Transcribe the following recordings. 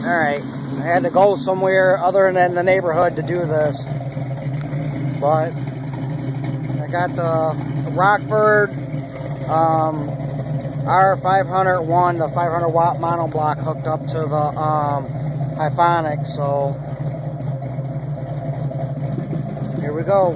Alright, I had to go somewhere other than the neighborhood to do this. But I got the Rockford R501, the 500 watt monoblock hooked up to the Hyphonic, so here we go.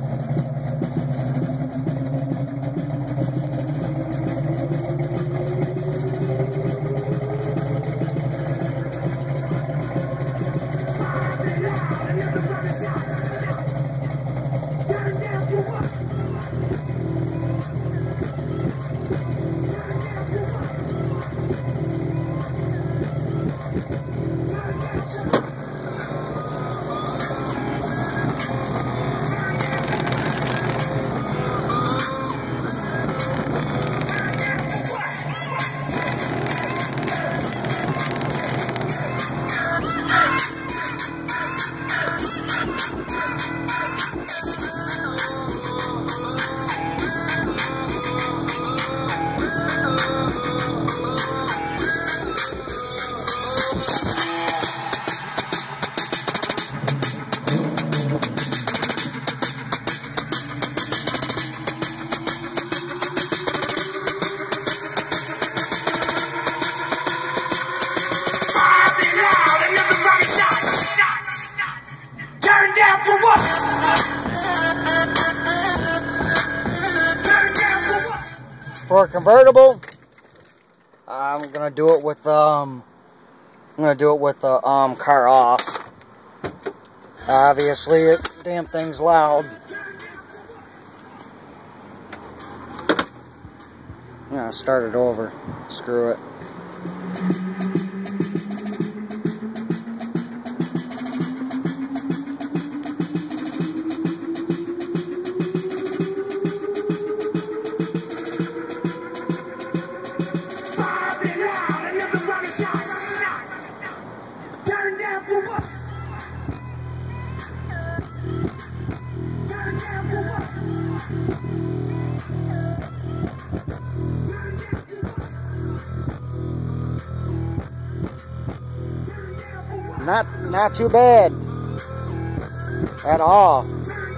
For a convertible, I'm gonna do it with the car off. Obviously, it damn thing's loud. I'm gonna start it over. Screw it. Not too bad at all.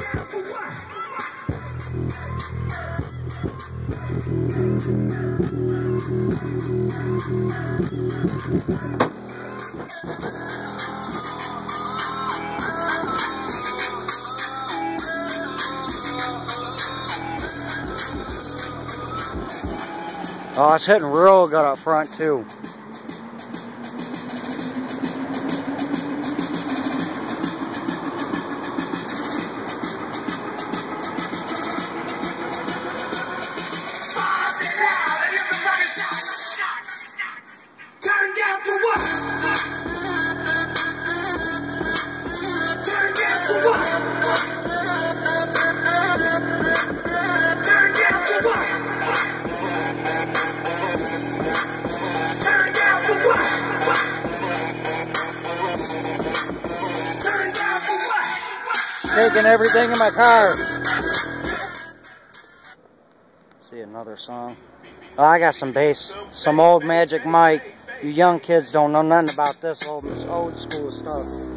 Oh, it's hitting real good up front too. Taking everything in my car. See another song. Oh, I got some bass, some old Magic Mike. You young kids don't know nothing about this old school stuff.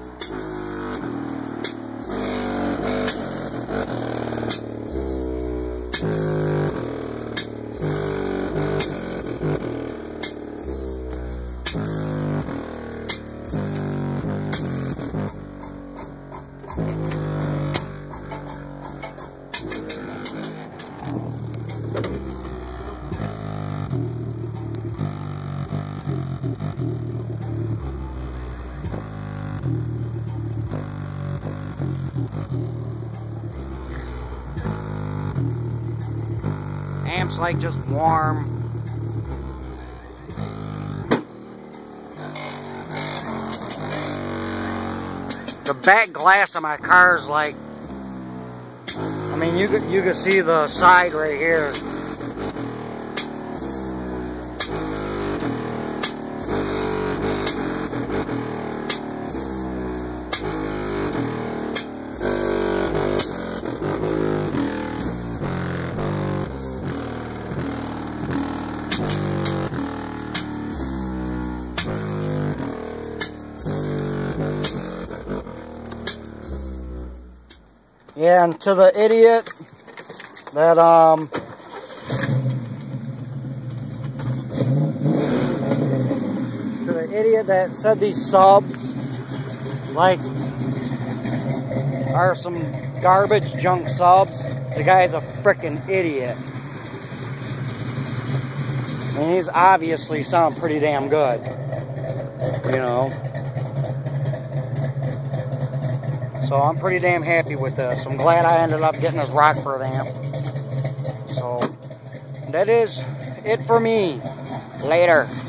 Amp's like just warm. The back glass of my car is like, I mean, you can see the side right here. And to the idiot that, said these subs, like, are some garbage junk subs, the guy's a frickin' idiot. And he's obviously sound pretty damn good, you know. So I'm pretty damn happy with this. I'm glad I ended up getting this Rockford amp. So that is it for me. Later.